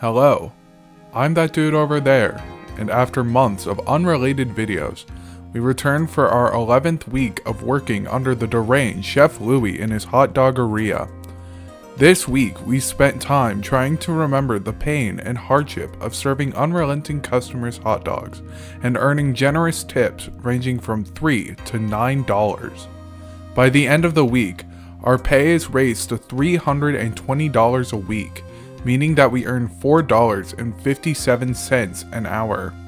Hello, I'm that dude over there, and after months of unrelated videos, we return for our 11th week of working under the deranged Chef Louie in his hot doggeria. This week, we spent time trying to remember the pain and hardship of serving unrelenting customers hot dogs and earning generous tips ranging from $3 to $9. By the end of the week, our pay is raised to $320 a week, meaning that we earn $4.57 an hour.